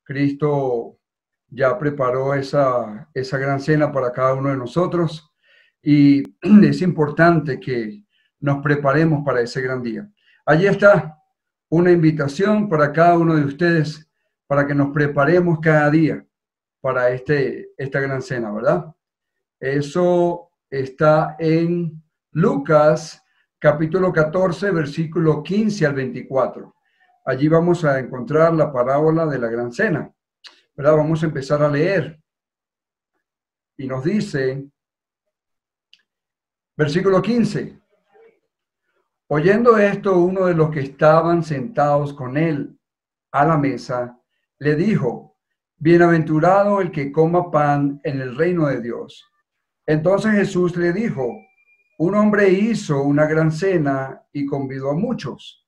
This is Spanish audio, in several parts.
Cristo ya preparó esa gran cena para cada uno de nosotros y es importante que nos preparemos para ese gran día. Allí está una invitación para cada uno de ustedes para que nos preparemos cada día para esta gran cena, ¿verdad? Eso está en Lucas capítulo 14, versículo 15 al 24. Allí vamos a encontrar la parábola de la gran cena, ¿verdad? Vamos a empezar a leer. Y nos dice, versículo 15, oyendo esto, uno de los que estaban sentados con él a la mesa, le dijo, bienaventurado el que coma pan en el reino de Dios. Entonces Jesús le dijo, un hombre hizo una gran cena y convidó a muchos.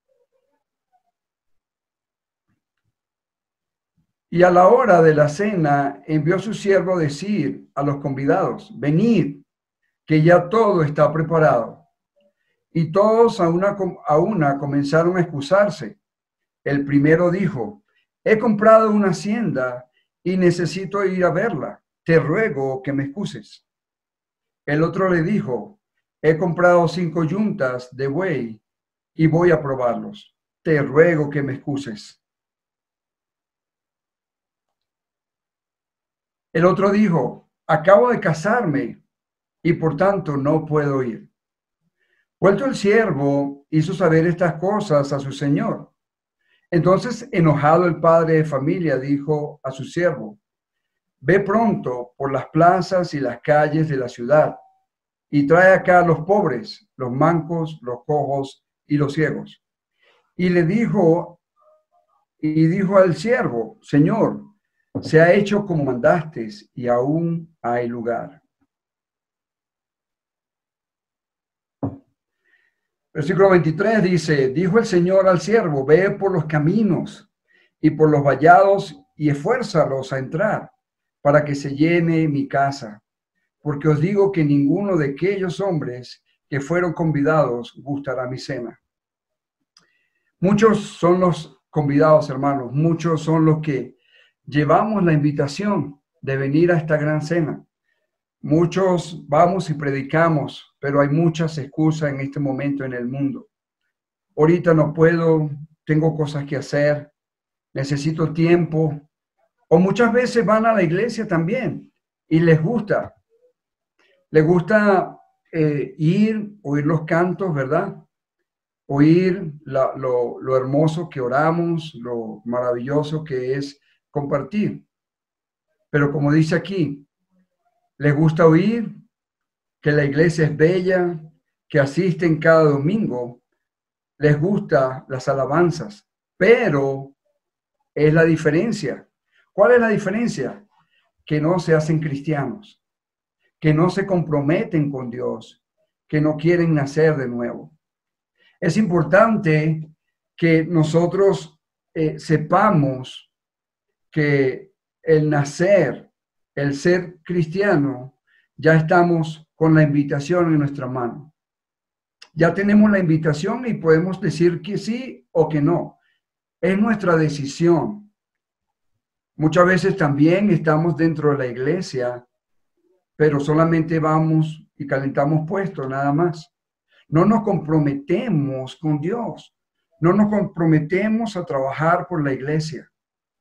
Y a la hora de la cena envió a su siervo a decir a los convidados, venid, que ya todo está preparado. Y todos a una comenzaron a excusarse. El primero dijo, he comprado una hacienda y necesito ir a verla. Te ruego que me excuses. El otro le dijo, he comprado 5 yuntas de buey y voy a probarlos. Te ruego que me excuses. El otro dijo, acabo de casarme y por tanto no puedo ir. Vuelto el siervo, hizo saber estas cosas a su señor. Entonces, enojado el padre de familia, dijo a su siervo, ve pronto por las plazas y las calles de la ciudad y trae acá a los pobres, los mancos, los cojos y los ciegos. Y dijo al siervo, Señor, se ha hecho como mandaste y aún hay lugar. Versículo 23 dice, dijo el Señor al siervo, ve por los caminos y por los vallados y esfuérzalos a entrar para que se llene mi casa. Porque os digo que ninguno de aquellos hombres que fueron convidados gustará mi cena. Muchos son los convidados, hermanos, muchos son los que llevamos la invitación de venir a esta gran cena. Muchos vamos y predicamos, pero hay muchas excusas en este momento en el mundo. Ahorita no puedo, tengo cosas que hacer, necesito tiempo. O muchas veces van a la iglesia también y les gusta ir, oír los cantos, ¿verdad? Oír lo hermoso que oramos, lo maravilloso que es compartir. Pero como dice aquí, les gusta oír que la iglesia es bella, que asisten cada domingo, les gusta las alabanzas, pero es la diferencia. ¿Cuál es la diferencia? Que no se hacen cristianos, que no se comprometen con Dios, que no quieren nacer de nuevo. Es importante que nosotros sepamos que el nacer, el ser cristiano, ya estamos con la invitación en nuestra mano. Ya tenemos la invitación y podemos decir que sí o que no. Es nuestra decisión. Muchas veces también estamos dentro de la iglesia, pero solamente vamos y calentamos puestos, nada más. No nos comprometemos con Dios. No nos comprometemos a trabajar por la iglesia.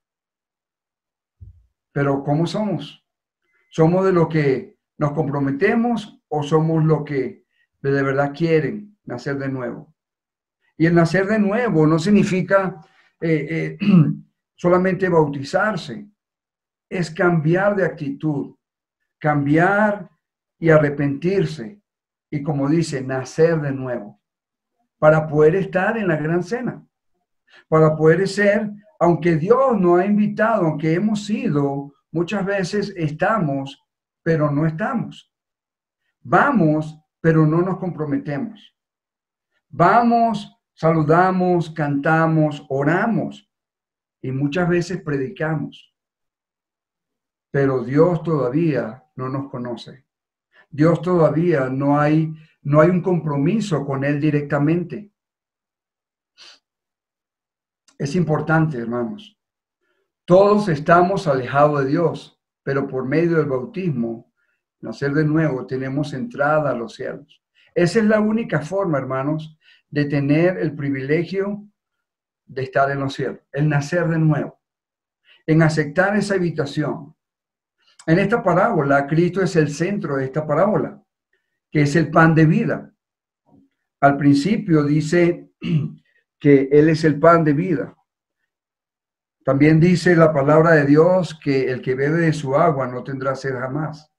Pero ¿cómo somos? ¿Somos de lo que nos comprometemos o somos lo que de verdad quieren nacer de nuevo? Y el nacer de nuevo no significa solamente bautizarse. Es cambiar de actitud, cambiar y arrepentirse. Y como dice, nacer de nuevo. Para poder estar en la gran cena. Para poder ser, aunque Dios nos ha invitado, aunque hemos ido, muchas veces estamos, pero no estamos. Vamos, pero no nos comprometemos. Vamos, saludamos, cantamos, oramos y muchas veces predicamos. Pero Dios todavía no nos conoce. Dios todavía no hay un compromiso con Él directamente. Es importante, hermanos. Todos estamos alejados de Dios, pero por medio del bautismo, nacer de nuevo, tenemos entrada a los cielos. Esa es la única forma, hermanos, de tener el privilegio de estar en los cielos, el nacer de nuevo, en aceptar esa invitación. En esta parábola, Cristo es el centro de esta parábola, que es el pan de vida. Al principio dice que Él es el pan de vida. También dice la palabra de Dios que el que bebe de su agua no tendrá sed jamás.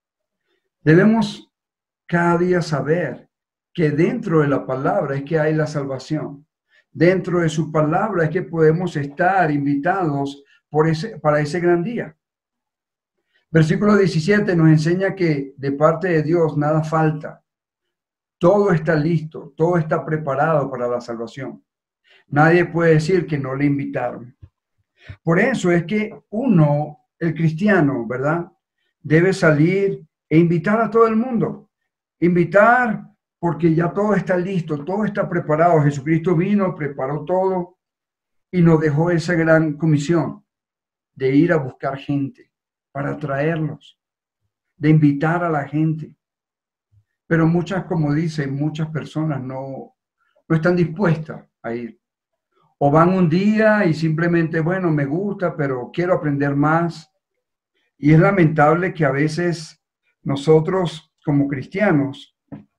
Debemos cada día saber que dentro de la palabra es que hay la salvación. Dentro de su palabra es que podemos estar invitados para ese gran día. Versículo 17 nos enseña que de parte de Dios nada falta. Todo está listo, todo está preparado para la salvación. Nadie puede decir que no le invitaron. Por eso es que uno, el cristiano, ¿verdad? Debe salir e invitar a todo el mundo. Invitar porque ya todo está listo, todo está preparado. Jesucristo vino, preparó todo y nos dejó esa gran comisión de ir a buscar gente para traerlos, de invitar a la gente. Pero muchas, como dicen, muchas personas no están dispuestas a ir. O van un día y simplemente, bueno, me gusta, pero quiero aprender más. Y es lamentable que a veces nosotros como cristianos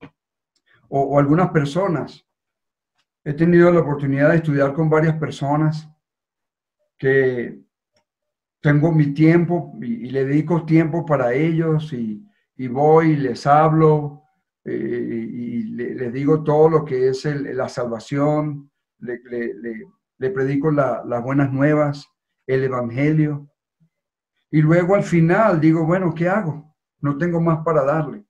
o algunas personas, he tenido la oportunidad de estudiar con varias personas que tengo mi tiempo y le dedico tiempo para ellos y voy y les hablo y les digo todo lo que es la salvación, le predico las buenas nuevas, el evangelio. Y luego al final digo, bueno, ¿qué hago? No tengo más para darle.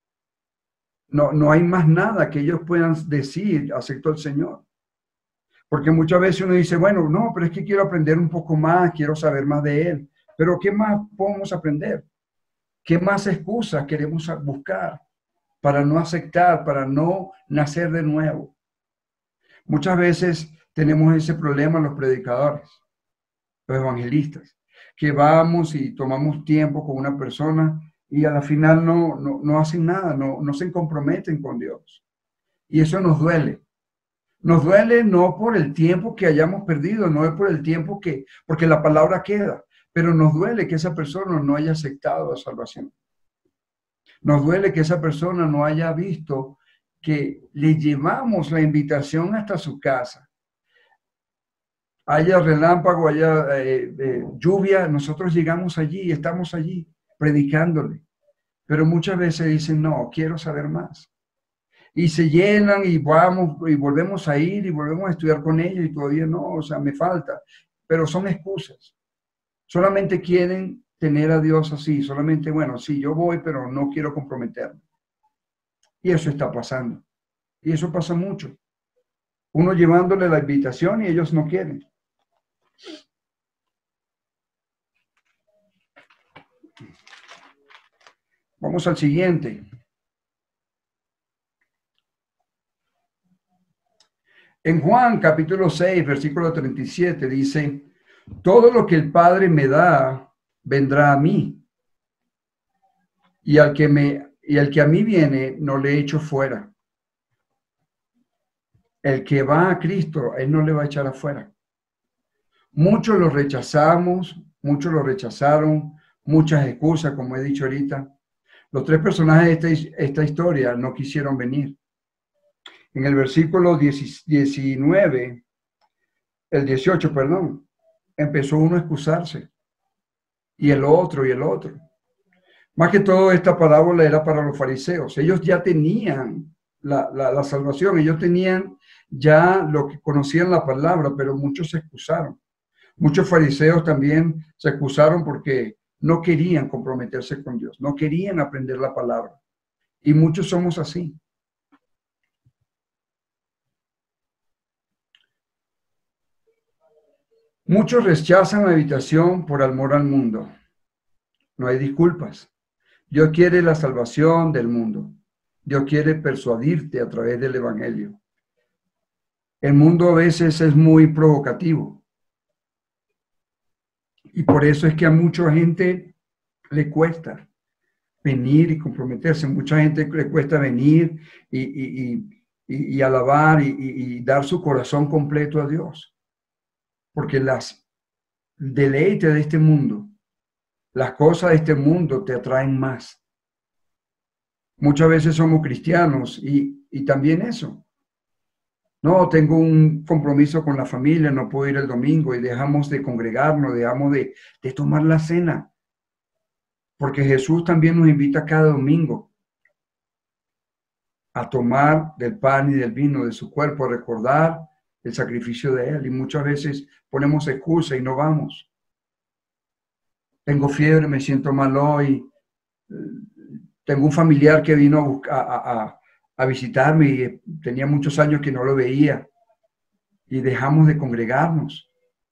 No hay más nada que ellos puedan decir, acepto al Señor. Porque muchas veces uno dice, bueno, no, pero es que quiero aprender un poco más, quiero saber más de Él. Pero ¿qué más podemos aprender? ¿Qué más excusas queremos buscar para no aceptar, para no nacer de nuevo? Muchas veces tenemos ese problema los predicadores, los evangelistas, que vamos y tomamos tiempo con una persona y a la final no hacen nada, no se comprometen con Dios. Y eso nos duele. Nos duele no por el tiempo que hayamos perdido, no es por el tiempo porque la palabra queda, pero nos duele que esa persona no haya aceptado la salvación. Nos duele que esa persona no haya visto que le llevamos la invitación hasta su casa. Haya relámpago, haya lluvia, nosotros llegamos allí y estamos allí predicándole. Pero muchas veces dicen, no, quiero saber más. Y se llenan y vamos y volvemos a ir y volvemos a estudiar con ellos y todavía no, o sea, me falta. Pero son excusas. Solamente quieren tener a Dios así, solamente, bueno, sí, yo voy, pero no quiero comprometerme. Y eso está pasando. Y eso pasa mucho. Uno llevándole la invitación y ellos no quieren. Vamos al siguiente. En Juan capítulo 6, versículo 37 dice, todo lo que el Padre me da, vendrá a mí. Y al que a mí viene, no le echo fuera. El que va a Cristo, él no le va a echar afuera. Muchos lo rechazamos, muchos lo rechazaron, muchas excusas, como he dicho ahorita. Los tres personajes de esta historia no quisieron venir. En el versículo 19, el 18, perdón, empezó uno a excusarse. Y el otro, y el otro. Más que todo, esta parábola era para los fariseos. Ellos ya tenían la salvación, ellos tenían ya lo que conocían la palabra, pero muchos se excusaron. Muchos fariseos también se excusaron porque no querían comprometerse con Dios, no querían aprender la palabra. Y muchos somos así. Muchos rechazan la invitación por amor al mundo. No hay disculpas. Dios quiere la salvación del mundo. Dios quiere persuadirte a través del evangelio. El mundo a veces es muy provocativo. Y por eso es que a mucha gente le cuesta venir y comprometerse. Mucha gente le cuesta venir y alabar y dar su corazón completo a Dios. Porque las deleites de este mundo, las cosas de este mundo te atraen más. Muchas veces somos cristianos y también eso. No, tengo un compromiso con la familia, no puedo ir el domingo y dejamos de congregarnos, dejamos de tomar la cena. Porque Jesús también nos invita cada domingo a tomar del pan y del vino de su cuerpo, a recordar el sacrificio de Él. Y muchas veces ponemos excusa y no vamos. Tengo fiebre, me siento mal hoy. Tengo un familiar que vino a visitarme y tenía muchos años que no lo veía. Y dejamos de congregarnos.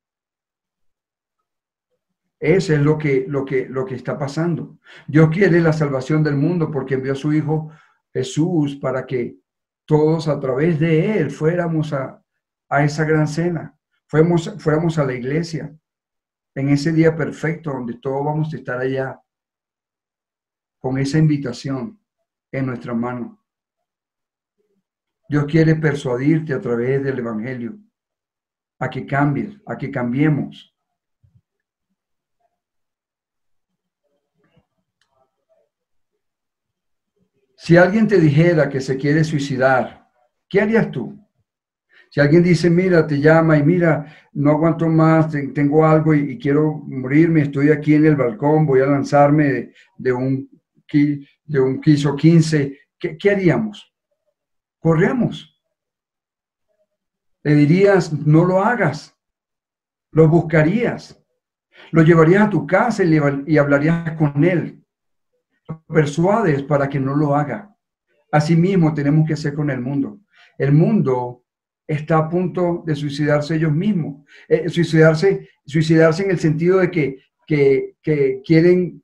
Ese es lo que está pasando. Dios quiere la salvación del mundo porque envió a su Hijo Jesús para que todos a través de Él fuéramos a esa gran cena, fuéramos a la iglesia en ese día perfecto donde todos vamos a estar allá con esa invitación en nuestra mano. Dios quiere persuadirte a través del Evangelio a que cambies, a que cambiemos. Si alguien te dijera que se quiere suicidar, ¿qué harías tú? Si alguien dice, mira, te llama y mira, no aguanto más, tengo algo y quiero morirme, estoy aquí en el balcón, voy a lanzarme de un piso 15, ¿qué haríamos? Corremos. Le dirías, no lo hagas. Lo buscarías. Lo llevarías a tu casa y hablarías con él. Lo persuades para que no lo haga. Asimismo tenemos que hacer con el mundo. El mundo está a punto de suicidarse ellos mismos. Suicidarse en el sentido de que quieren,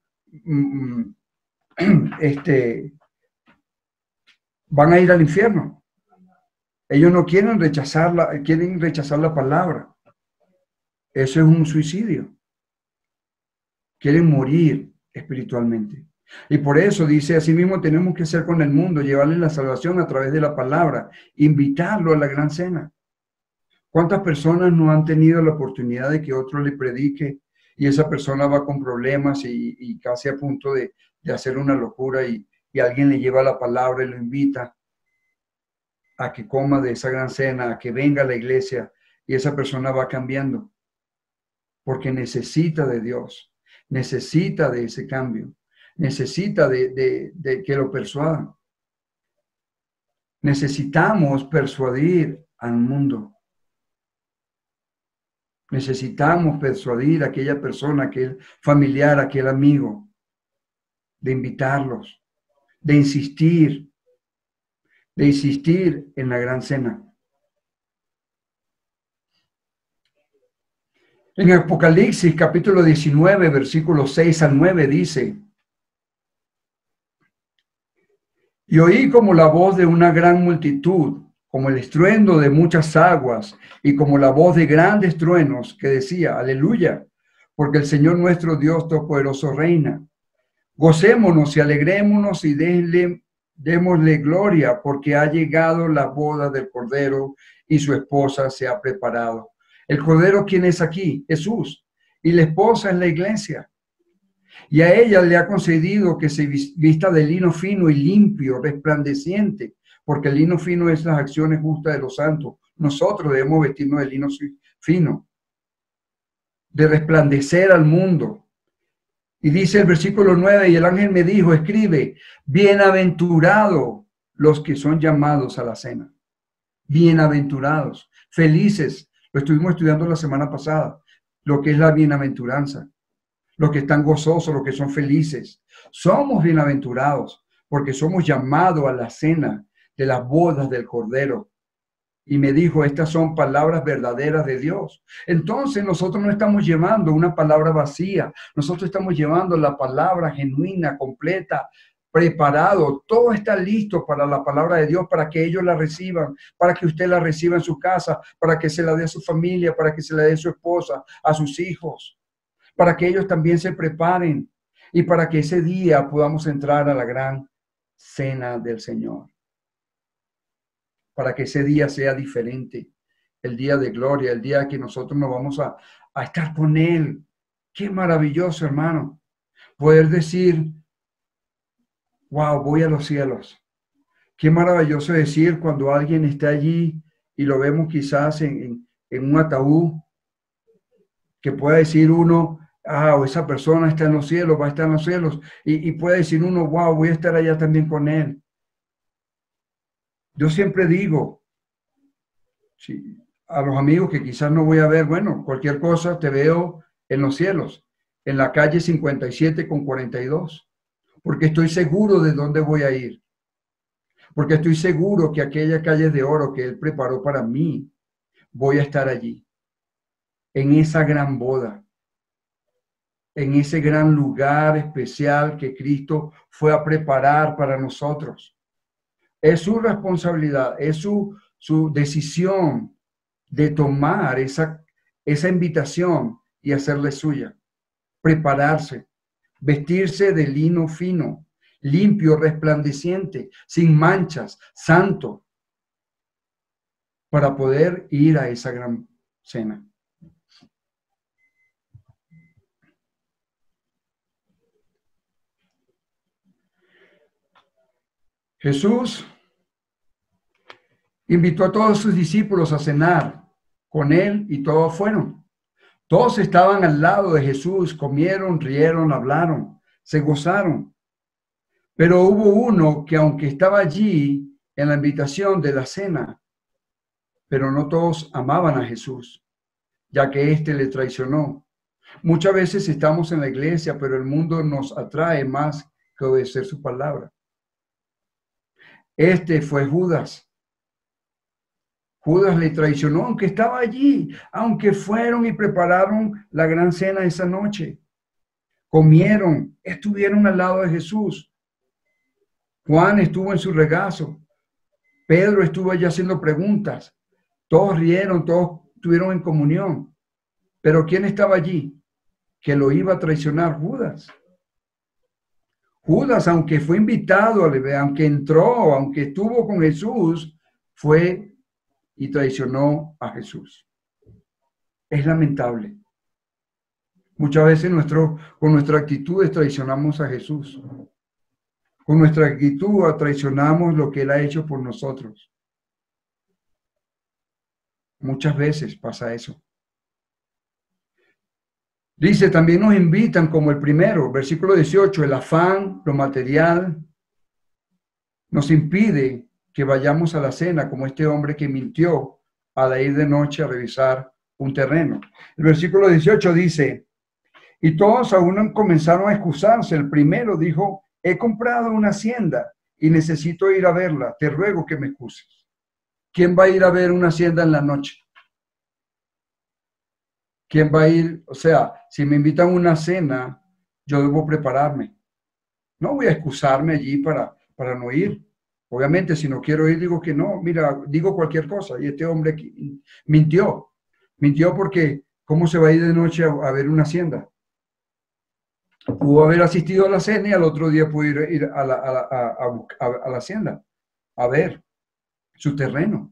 van a ir al infierno. Ellos no quieren rechazar la palabra. Eso es un suicidio. Quieren morir espiritualmente. Y por eso dice, asimismo tenemos que hacer con el mundo, llevarle la salvación a través de la palabra, invitarlo a la gran cena. ¿Cuántas personas no han tenido la oportunidad de que otro le predique y esa persona va con problemas y casi a punto de hacer una locura y alguien le lleva la palabra y lo invita a que coma de esa gran cena, a que venga a la iglesia y esa persona va cambiando porque necesita de Dios, necesita de ese cambio, necesita de que lo persuadan. Necesitamos persuadir al mundo. Necesitamos persuadir a aquella persona, aquel familiar, aquel amigo, de invitarlos, de insistir en la gran cena. En Apocalipsis capítulo 19, versículos 6 al 9 dice, y oí como la voz de una gran multitud, como el estruendo de muchas aguas y como la voz de grandes truenos que decía, aleluya, porque el Señor nuestro Dios Todopoderoso reina. Gocémonos y alegrémonos y démosle gloria, porque ha llegado la boda del Cordero y su esposa se ha preparado. ¿El Cordero quién es aquí? Jesús. Y la esposa es la iglesia. Y a ella le ha concedido que se vista de lino fino y limpio, resplandeciente, porque el lino fino es las acciones justas de los santos. Nosotros debemos vestirnos de lino fino, de resplandecer al mundo. Y dice el versículo 9, y el ángel me dijo, escribe, bienaventurados los que son llamados a la cena. Bienaventurados, felices. Lo estuvimos estudiando la semana pasada, lo que es la bienaventuranza. Los que están gozosos, los que son felices. Somos bienaventurados porque somos llamados a la cena de las bodas del Cordero. Y me dijo, estas son palabras verdaderas de Dios. Entonces nosotros no estamos llevando una palabra vacía. Nosotros estamos llevando la palabra genuina, completa, preparado. Todo está listo para la palabra de Dios, para que ellos la reciban, para que usted la reciba en su casa, para que se la dé a su familia, para que se la dé a su esposa, a sus hijos. para que ellos también se preparen y para que ese día podamos entrar a la gran cena del Señor. Para que ese día sea diferente, el día de gloria, el día que nosotros nos vamos a estar con Él. Qué maravilloso, hermano, poder decir, wow, voy a los cielos. Qué maravilloso decir cuando alguien está allí y lo vemos quizás en un ataúd, que pueda decir uno, ah, o esa persona está en los cielos, va a estar en los cielos, y puede decir uno, wow, voy a estar allá también con Él. Yo siempre digo, sí, a los amigos que quizás no voy a ver, bueno, cualquier cosa te veo en los cielos, en la calle 57 con 42, porque estoy seguro de dónde voy a ir, porque estoy seguro que aquella calle de oro que Él preparó para mí, voy a estar allí, en esa gran boda, en ese gran lugar especial que Cristo fue a preparar para nosotros. Es su responsabilidad, es su decisión de tomar esa invitación y hacerle suya, prepararse, vestirse de lino fino, limpio, resplandeciente, sin manchas, santo, para poder ir a esa gran cena. Jesús invitó a todos sus discípulos a cenar con él y todos fueron. Todos estaban al lado de Jesús, comieron, rieron, hablaron, se gozaron. Pero hubo uno que aunque estaba allí en la invitación de la cena, pero no todos amaban a Jesús, ya que éste le traicionó. Muchas veces estamos en la iglesia, pero el mundo nos atrae más que obedecer su palabra. Este fue Judas. Judas le traicionó, aunque estaba allí, aunque fueron y prepararon la gran cena esa noche. Comieron, estuvieron al lado de Jesús. Juan estuvo en su regazo. Pedro estuvo allí haciendo preguntas. Todos rieron, todos estuvieron en comunión. Pero ¿quién estaba allí? Que lo iba a traicionar, Judas. Judas, aunque fue invitado, aunque entró, aunque estuvo con Jesús, fue y traicionó a Jesús. Es lamentable. Muchas veces con nuestra actitud traicionamos a Jesús. Con nuestra actitud traicionamos lo que Él ha hecho por nosotros. Muchas veces pasa eso. Dice, también nos invitan como el primero, versículo 18, el afán, lo material, nos impide que vayamos a la cena como este hombre que mintió al ir de noche a revisar un terreno. El versículo 18 dice, y todos aún comenzaron a excusarse. El primero dijo, he comprado una hacienda y necesito ir a verla. Te ruego que me excuses. ¿Quién va a ir a ver una hacienda en la noche? ¿Quién va a ir? O sea, si me invitan a una cena, yo debo prepararme. No voy a excusarme allí para no ir. Obviamente, si no quiero ir, digo que no. Mira, digo cualquier cosa. Y este hombre mintió. Mintió porque, ¿cómo se va a ir de noche a ver una hacienda? Pudo haber asistido a la cena y al otro día pudo ir a la hacienda a ver su terreno.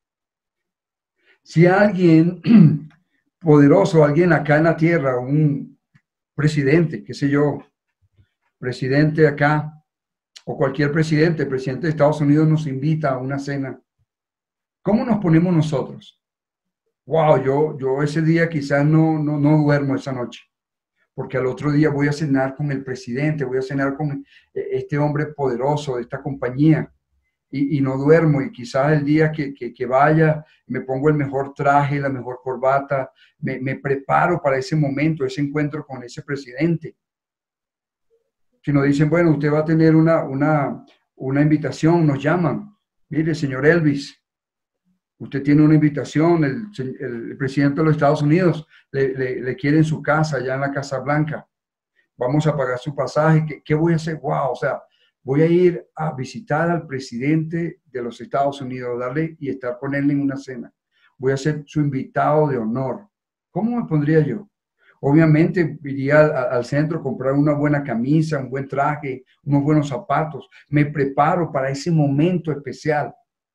Si alguien poderoso, alguien acá en la tierra, un presidente, qué sé yo, presidente acá, o cualquier presidente de Estados Unidos nos invita a una cena, ¿cómo nos ponemos nosotros? Wow, yo ese día quizás no duermo esa noche, porque al otro día voy a cenar con el presidente, voy a cenar con este hombre poderoso de esta compañía, y no duermo, y quizás el día que vaya, me pongo el mejor traje, la mejor corbata, me preparo para ese momento, ese encuentro con ese presidente. Si nos dicen, bueno, usted va a tener una invitación, nos llaman, mire, señor Elvis, usted tiene una invitación, el presidente de los Estados Unidos le quiere en su casa, allá en la Casa Blanca, vamos a pagar su pasaje, ¿qué voy a hacer? Wow, o sea, voy a ir a visitar al presidente de los Estados Unidos, darle y estar con él en una cena. Voy a ser su invitado de honor. ¿Cómo me pondría yo? Obviamente iría al centro a comprar una buena camisa, un buen traje, unos buenos zapatos. Me preparo para ese momento especial,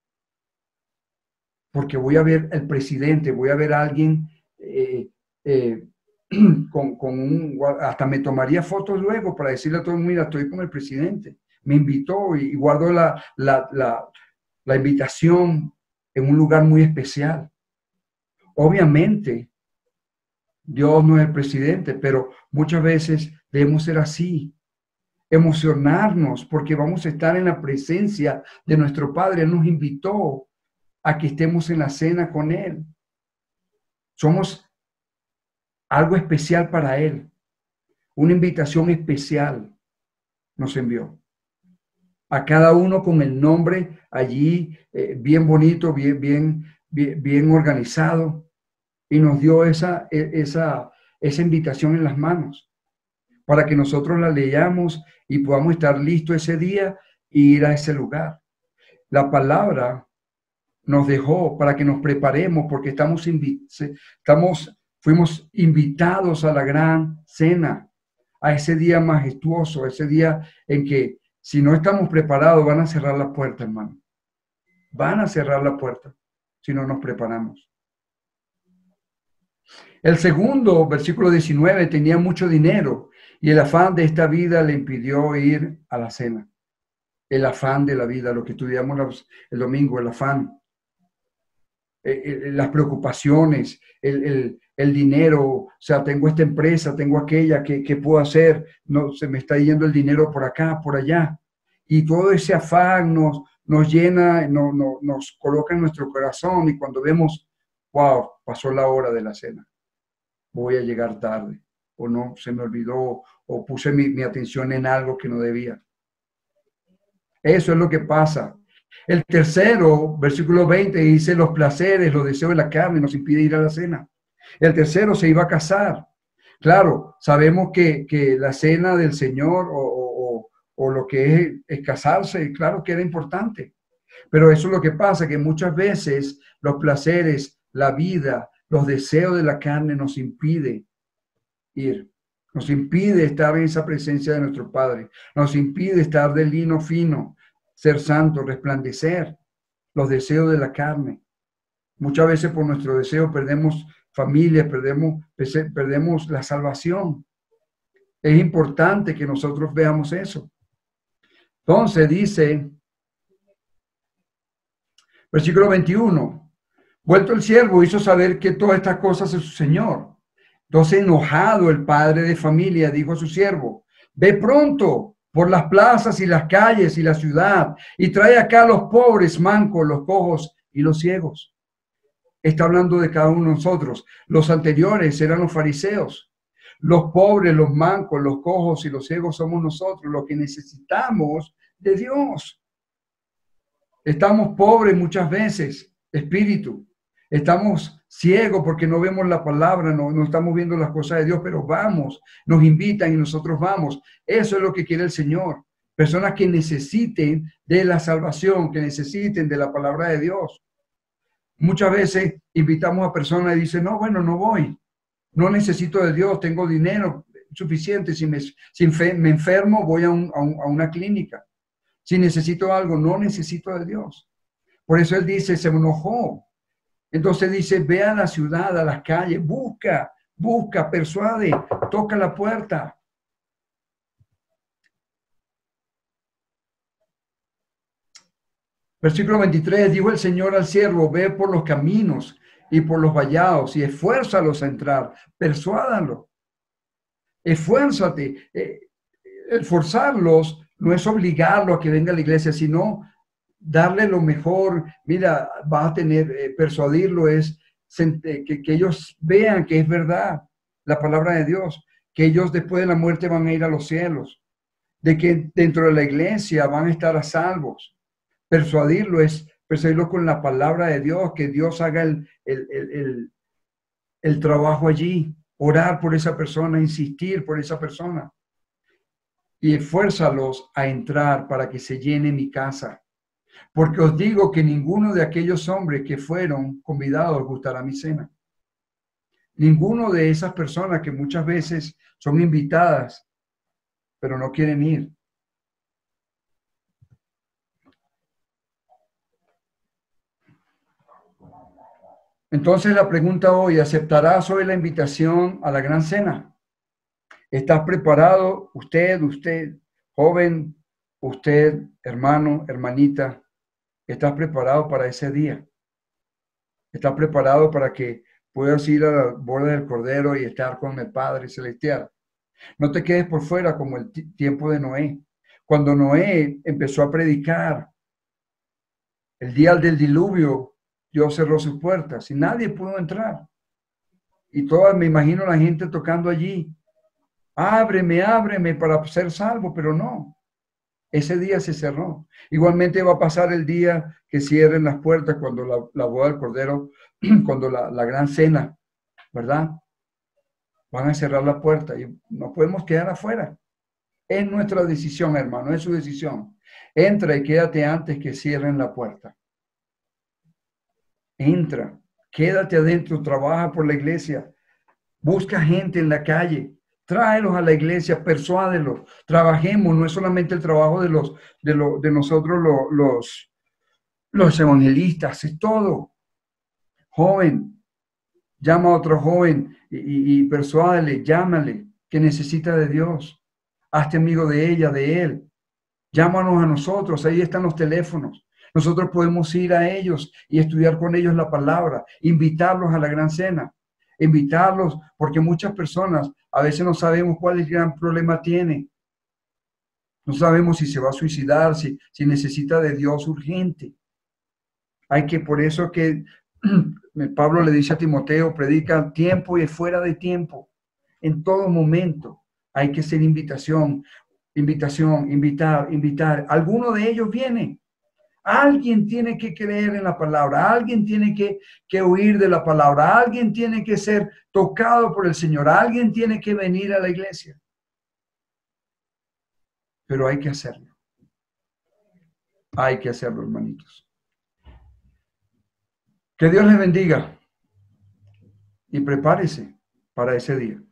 porque voy a ver al presidente, voy a ver a alguien eh, hasta me tomaría fotos luego para decirle a todos, mira, estoy con el presidente. Me invitó y guardó la invitación en un lugar muy especial. Obviamente, Dios no es el presidente, pero muchas veces debemos ser así, emocionarnos porque vamos a estar en la presencia de nuestro Padre. Él nos invitó a que estemos en la cena con Él. Somos algo especial para Él. Una invitación especial nos envió. A cada uno con el nombre allí, bien bonito, bien organizado. Y nos dio esa invitación en las manos para que nosotros la leamos y podamos estar listos ese día e ir a ese lugar. La palabra nos dejó para que nos preparemos porque fuimos invitados a la gran cena, a ese día majestuoso, ese día en que si no estamos preparados van a cerrar la puerta, hermano. Van a cerrar la puerta si no nos preparamos. El segundo, versículo 19, tenía mucho dinero y el afán de esta vida le impidió ir a la cena. El afán de la vida, lo que estudiamos el domingo, el afán, las preocupaciones, el dinero, o sea, tengo esta empresa, tengo aquella, ¿qué puedo hacer? No, se me está yendo el dinero por acá, por allá. Y todo ese afán nos llena, nos coloca en nuestro corazón y cuando vemos, wow, pasó la hora de la cena. Voy a llegar tarde, o no, se me olvidó, o puse mi atención en algo que no debía. Eso es lo que pasa. El tercero, versículo 20, dice, los placeres, los deseos de la carne nos impide ir a la cena. El tercero se iba a casar. Claro, sabemos que la cena del Señor o lo que es casarse, claro que era importante. Pero eso es lo que pasa, que muchas veces los placeres, la vida, los deseos de la carne nos impide ir, nos impide estar en esa presencia de nuestro Padre, nos impide estar de lino fino, ser santo, resplandecer, los deseos de la carne. Muchas veces por nuestro deseo perdemos familia, perdemos la salvación. Es importante que nosotros veamos eso. Entonces dice, versículo 21, vuelto el siervo hizo saber que todas estas cosas es su señor. Entonces enojado el padre de familia dijo a su siervo, ve pronto por las plazas y las calles y la ciudad y trae acá a los pobres, mancos, los cojos y los ciegos. Está hablando de cada uno de nosotros. Los anteriores eran los fariseos. Los pobres, los mancos, los cojos y los ciegos somos nosotros, los que necesitamos de Dios. Estamos pobres muchas veces, espíritu. Estamos ciegos porque no vemos la palabra, no estamos viendo las cosas de Dios, pero vamos, nos invitan y nosotros vamos. Eso es lo que quiere el Señor. Personas que necesiten de la salvación, que necesiten de la palabra de Dios. Muchas veces invitamos a personas y dicen, no, bueno, no voy. No necesito de Dios, tengo dinero suficiente. Si me enfermo, voy a una clínica. Si necesito algo, no necesito de Dios. Por eso él dice, se enojó. Entonces dice, ve a la ciudad, a las calles, busca, persuade, toca la puerta. Versículo 23, dijo el Señor al siervo, ve por los caminos y por los vallados y esfuérzalos a entrar, persuádanlo. Esfuérzate. El forzarlos no es obligarlo a que venga a la iglesia, sino darle lo mejor. Mira, vas a tener, persuadirlo es que ellos vean que es verdad la palabra de Dios, que ellos después de la muerte van a ir a los cielos, de que dentro de la iglesia van a estar a salvos. Persuadirlo es persuadirlo con la palabra de Dios, que Dios haga el trabajo allí, orar por esa persona, insistir por esa persona. Y esfuérzalos a entrar para que se llene mi casa. Porque os digo que ninguno de aquellos hombres que fueron convidados gustará mi cena. Ninguno de esas personas que muchas veces son invitadas, pero no quieren ir. Entonces la pregunta hoy, ¿aceptarás hoy la invitación a la gran cena? ¿Estás preparado? Usted, joven, usted, hermano, hermanita, ¿estás preparado para ese día? ¿Estás preparado para que puedas ir a la boda del Cordero y estar con el Padre Celestial? No te quedes por fuera como el tiempo de Noé. Cuando Noé empezó a predicar el día del diluvio, Dios cerró sus puertas y nadie pudo entrar. Y todas, me imagino la gente tocando allí, ábreme, ábreme para ser salvo, pero no. Ese día se cerró. Igualmente va a pasar el día que cierren las puertas cuando la boda del Cordero, cuando la gran cena, ¿verdad? Van a cerrar la puerta y no podemos quedar afuera. Es nuestra decisión, hermano, es su decisión. Entra y quédate antes que cierren la puerta. Entra, quédate adentro, trabaja por la iglesia, busca gente en la calle, tráelos a la iglesia, persuádelos, trabajemos, no es solamente el trabajo de nosotros los evangelistas, es todo. Joven, llama a otro joven y persuádele, llámale, que necesita de Dios. Hazte amigo de ella, de él. Llámanos a nosotros, ahí están los teléfonos. Nosotros podemos ir a ellos y estudiar con ellos la palabra, invitarlos a la gran cena, invitarlos, porque muchas personas a veces no sabemos cuál es el gran problema tiene. No sabemos si se va a suicidar, si necesita de Dios urgente. Hay que, por eso que Pablo le dice a Timoteo, predica tiempo y fuera de tiempo, en todo momento. Hay que hacer invitación, invitar. Alguno de ellos viene. Alguien tiene que creer en la palabra, alguien tiene que oír de la palabra, alguien tiene que ser tocado por el Señor, alguien tiene que venir a la iglesia. Pero hay que hacerlo. Hay que hacerlo, hermanitos. Que Dios les bendiga y prepárese para ese día.